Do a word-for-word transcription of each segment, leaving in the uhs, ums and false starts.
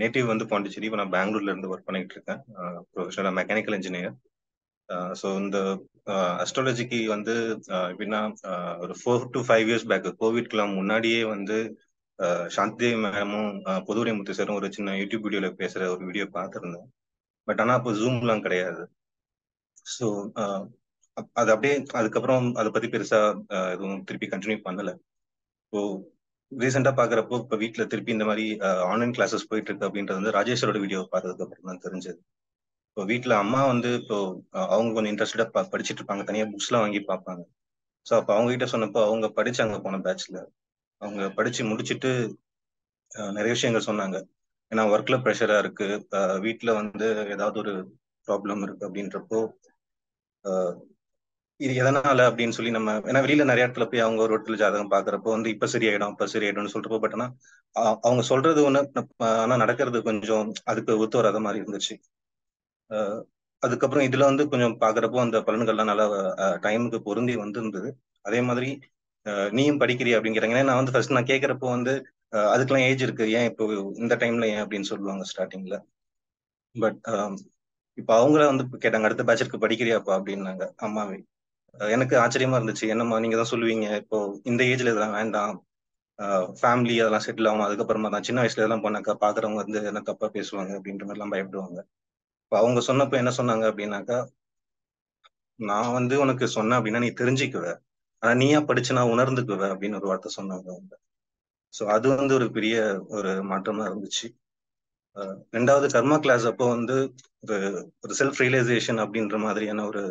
Native வந்து பாண்டிச்சேரி. இப்போ நான் பெங்களூர்ல இருந்து ஒர்க் பண்ணிட்டு இருக்கேன். Professional mechanical engineer. ஸோ இந்த அஸ்ட்ராலஜிக்கு வந்து ஆஹ் எப்படின்னா ஆஹ் ஒரு four to five years back கோவிட்க்குலாம் முன்னாடியே வந்து ஆஹ் சாந்தி மேமும் பொதுவுடைமுத்து சாரும் ஒரு சின்ன யூடியூப் வீடியோல பேசுற ஒரு வீடியோ பார்த்துருந்தேன். பட் ஆனால் அப்போ ஜூம்லாம் கிடையாது. ஸோ அது அப்படியே அதுக்கப்புறம் அதை பத்தி பெருசா ஆஹ் எதுவும் திருப்பி கண்டினியூ பண்ணல. இப்போ ரீசெண்டா பாக்குறப்போ இப்போ வீட்டுல திருப்பி இந்த மாதிரி ஆன்லைன் கிளாஸஸ் போயிட்டு இருக்கு அப்படின்றது வந்து ராஜேஷரோட வீடியோ பார்த்ததுக்கு அப்புறம் தான் தெரிஞ்சது. இப்போ வீட்டுல அம்மா வந்து இப்போ அஹ் அவங்க கொஞ்சம் இன்ட்ரெஸ்டடா படிச்சுட்டு இருப்பாங்க, தனியா புக்ஸ் எல்லாம் வாங்கி பார்ப்பாங்க. ஸோ அப்போ அவங்க கிட்ட சொன்னப்போ அவங்க படிச்சாங்க போன பேட்ச்ல. அவங்க படிச்சு முடிச்சுட்டு அஹ் நிறைய விஷயங்கள் சொன்னாங்க. ஏன்னா ஒர்க்ல ப்ரெஷரா இருக்கு, அஹ் வீட்டுல வந்து ஏதாவது ஒரு ப்ராப்ளம் இருக்கு அப்படின்றப்போ அஹ் இது எதனால அப்படின்னு சொல்லி நம்ம, ஏன்னா வெளியில நிறைய இடத்துல போய் அவங்க ஒரு இடத்துல ஜாதகம் பாக்குறப்போ வந்து இப்ப சரியாயிடும் இப்ப சரியாயிடும்னு சொல்றப்போ, பட் ஆனா அ- அவங்க சொல்றது ஒண்ணு, நப்- ஆனா நடக்கிறது கொஞ்சம் அதுக்கு ஒத்து வராத மாதிரி இருந்துச்சு. அஹ் அதுக்கப்புறம் இதுல வந்து கொஞ்சம் பாக்குறப்போ அந்த பலன்கள்லாம் நல்லா டைமுக்கு பொருந்தி வந்திருந்தது. அதே மாதிரி அஹ் நீயும் படிக்கிறியா அப்படின்னு கேட்டாங்க. ஏன்னா நான் வந்து ஃபர்ஸ்ட் நான் கேட்கறப்போ வந்து அஹ் அதுக்கெல்லாம் ஏஜ் இருக்கு, ஏன் இப்போ இந்த டைம்ல ஏன் அப்படின்னு சொல்லுவாங்க ஸ்டார்டிங்ல. பட் இப்போ அவங்கள வந்து கேட்டாங்க அடுத்த பேட்சுக்கு படிக்கிறியாப்பா அப்படின்னாங்க அம்மாவே. அஹ் எனக்கு ஆச்சரியமா இருந்துச்சு, என்னம்மா நீங்க தான் சொல்லுவீங்க இப்போ இந்த ஏஜ்ல இதெல்லாம் வேண்டாம், ஃபேமிலி அதெல்லாம் செட்டில் ஆகும், அதுக்கப்புறமா தான் சின்ன வயசுல இதெல்லாம் பண்ணாக்கா பாக்குறவங்க வந்து என்ன தப்பா பேசுவாங்க அப்படின்ற மாதிரி எல்லாம் பயப்படுவாங்க. இப்போ அவங்க சொன்னப்போ என்ன சொன்னாங்க அப்படின்னாக்கா, நான் வந்து உனக்கு சொன்னேன் அப்படின்னா நீ தெரிஞ்சுக்குவ, ஆனா நீயா படிச்சு நான் உணர்ந்துக்குவ அப்படின்னு ஒரு வார்த்தை சொன்னாங்க அவங்க. ஸோ அது வந்து ஒரு பெரிய ஒரு மாற்றமா இருந்துச்சு. அஹ் ரெண்டாவது கர்மா கிளாஸ் அப்போ வந்து ஒரு ஒரு செல்ஃப் ரியலைசேஷன் அப்படின்ற மாதிரியான ஒரு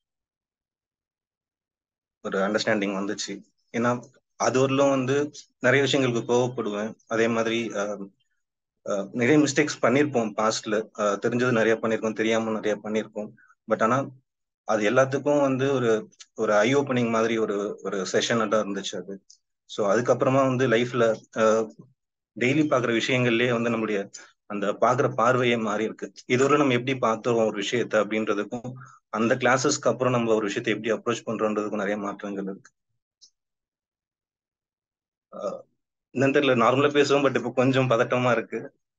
ஒரு அண்டர்ஸ்டாண்டிங் வந்துச்சு. ஏன்னா அது வரலும் வந்து நிறைய விஷயங்களுக்கு கோவப்படுவேன். அதே மாதிரி அஹ், அஹ், நிறைய மிஸ்டேக்ஸ் பண்ணியிருப்போம் பாஸ்ட்ல. தெரிஞ்சது நிறைய பண்ணியிருக்கோம், தெரியாம நிறைய பண்ணியிருக்கோம். பட் ஆனா அது எல்லாத்துக்கும் வந்து ஒரு ஒரு ஐ ஓப்பனிங் மாதிரி ஒரு ஒரு செஷன் இருந்துச்சு அது. ஸோ அதுக்கப்புறமா வந்து லைஃப்ல டெய்லி பாக்குற விஷயங்கள்லயே வந்து நம்மளுடைய அந்த பாக்குற பார்வையே மாறி இருக்கு. இதுவரை நம்ம எப்படி பார்த்தோம் ஒரு விஷயத்த அப்படின்றதுக்கும், அந்த கிளாஸஸ்க்கு அப்புறம் நம்ம ஒரு விஷயத்தை எப்படி அப்ரோச் பண்றோன்றதுக்கும் நிறைய மாற்றங்கள் இருக்கு. ஆஹ் என்னன்னு தெரியல, நார்மலா பேசுவோம், பட் இப்போ கொஞ்சம் பதட்டமா இருக்கு.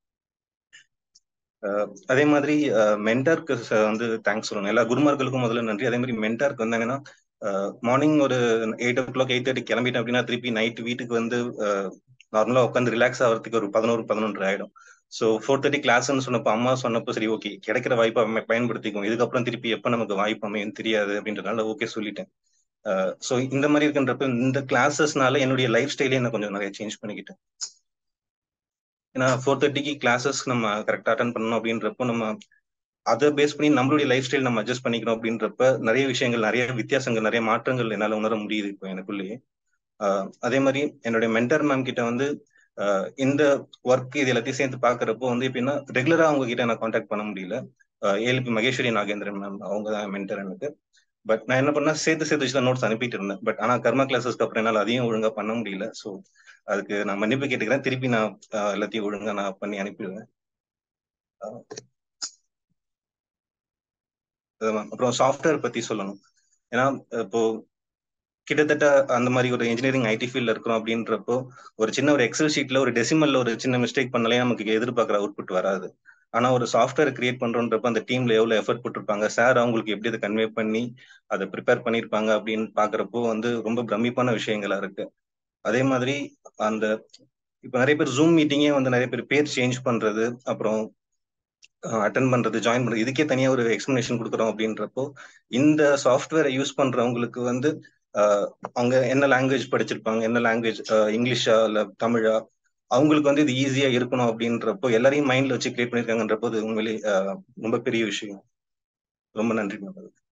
ஆஹ் அதே மாதிரி மென்டாருக்கு வந்து தேங்க்ஸ் சொல்லணும். எல்லா குருமார்களுக்கும் முதல்ல நன்றி. அதே மாதிரி மென்டாருக்கு வந்தாங்கன்னா மார்னிங் ஒரு eight o'clock eight thirty கிளம்பிட்டேன் அப்படின்னா திருப்பி நைட் வீட்டுக்கு வந்து நார்மலா உட்காந்து ரிலாக்ஸ் ஆகிறதுக்கு ஒரு பதினோரு பதினொன்று ஆயிடும். ஸோ ஃபோர் தேர்ட்டி கிளாஸ்ன்னு சொன்னப்போ அம்மா சொன்னப்போ சரி ஓகே கிடைக்கிற வாய்ப்பை நம்ம பயன்படுத்திக்கும், இதுக்கப்புறம் திருப்பி எப்போ நமக்கு வாய்ப்பு அமையும் தெரியாது அப்படின்றதுனால ஓகே சொல்லிட்டேன். ஸோ இந்த மாதிரி இருக்கின்றப்ப இந்த கிளாஸஸ்னால என்னுடைய லைஃப் ஸ்டைலே என்ன கொஞ்சம் நிறைய சேஞ்ச் பண்ணிக்கிட்டேன். ஏன்னா ஃபோர் தேர்ட்டிக்கு கிளாஸஸ் நம்ம கரெக்டாக அட்டன் பண்ணணும் அப்படின்றப்போ நம்ம அதை பேஸ் பண்ணி நம்மளுடைய லைஃப் ஸ்டைல் நம்ம அட்ஜஸ்ட் பண்ணிக்கணும் அப்படின்றப்ப நிறைய விஷயங்கள், நிறைய வித்தியாசங்கள், நிறைய மாற்றங்கள் என்னால் உணர முடியுது இப்போ எனக்குள்ளேயே. ஆஹ் அதே மாதிரி என்னுடைய மென்டர் மேம் கிட்ட வந்து ஆஹ் இந்த ஒர்க் இது எல்லாத்தையும் சேர்த்து பாக்குறப்போ வந்து எப்படின்னா ரெகுலரா அவங்க கிட்ட நான் கான்டாக்ட் பண்ண முடியல. ஏஎல்பி மகேஸ்வரி நாகேந்திரன் மேம் அவங்க தான் மென்டர் எனக்கு. பட் நான் என்ன பண்ணா சேர்த்து சேர்த்து வச்சு நோட்ஸ் அனுப்பிட்டு இருந்தேன். பட் ஆனா கர்மா கிளாஸஸ்க்கு அப்புறம் என்னால் அதையும் ஒழுங்கா பண்ண முடியல. ஸோ அதுக்கு நான் மன்னிப்பு கேட்டுக்கிறேன். திருப்பி நான் ஆஹ் எல்லாத்தையும் ஒழுங்கா நான் பண்ணி அனுப்பிடுவேன். ஆஹ் அதான். அப்புறம் சாஃப்ட்வேர் பத்தி சொல்லணும். ஏன்னா இப்போ கிட்டத்தட்ட அந்த மாதிரி ஒரு இன்ஜினியரிங் ஐடி ஃபீல்ட்ல இருக்கிறோம் அப்படின்றப்போ ஒரு சின்ன ஒரு எக்ஸல் ஷீட்ல ஒரு டெசிமல்ல ஒரு சின்ன மிஸ்டேக் பண்ணாலே நமக்கு எதிர்பார்க்குற அவுட்புட் வராது. ஆனா ஒரு சாஃப்ட்வேர் கிரியேட் பண்றோன்றப்ப அந்த டீம்ல எவ்வளவு எஃபர்ட் போட்டிருப்பாங்க, சார் அவங்களுக்கு எப்படி அதை கன்வே பண்ணி அதை ப்ரிப்பேர் பண்ணியிருப்பாங்க அப்படின்னு பாக்குறப்போ வந்து ரொம்ப பிரமிப்பான விஷயங்களா இருக்கு. அதே மாதிரி அந்த இப்ப நிறைய பேர் ஜூம் மீட்டிங்கே வந்து நிறைய பேர் பேர் சேஞ்ச் பண்றது, அப்புறம் அட்டன் பண்றது, ஜாயின் பண்றது, இதுக்கே தனியா ஒரு எக்ஸ்பிளனேஷன் கொடுக்குறோம் அப்படின்றப்போ இந்த சாஃப்ட்வேரை யூஸ் பண்றவங்களுக்கு வந்து ஆஹ் அவங்க என்ன லாங்குவேஜ் படிச்சிருப்பாங்க, என்ன லாங்குவேஜ், இங்கிலீஷா இல்ல தமிழா, அவங்களுக்கு வந்து இது ஈஸியா இருக்கணும் அப்படின்றப்போ எல்லாரையும் மைண்ட்ல வச்சு கிரியேட் பண்ணிருக்காங்கன்றப்போ அது உண்மையிலேயே ஆஹ் ரொம்ப பெரிய விஷயம். ரொம்ப நன்றி மேம்.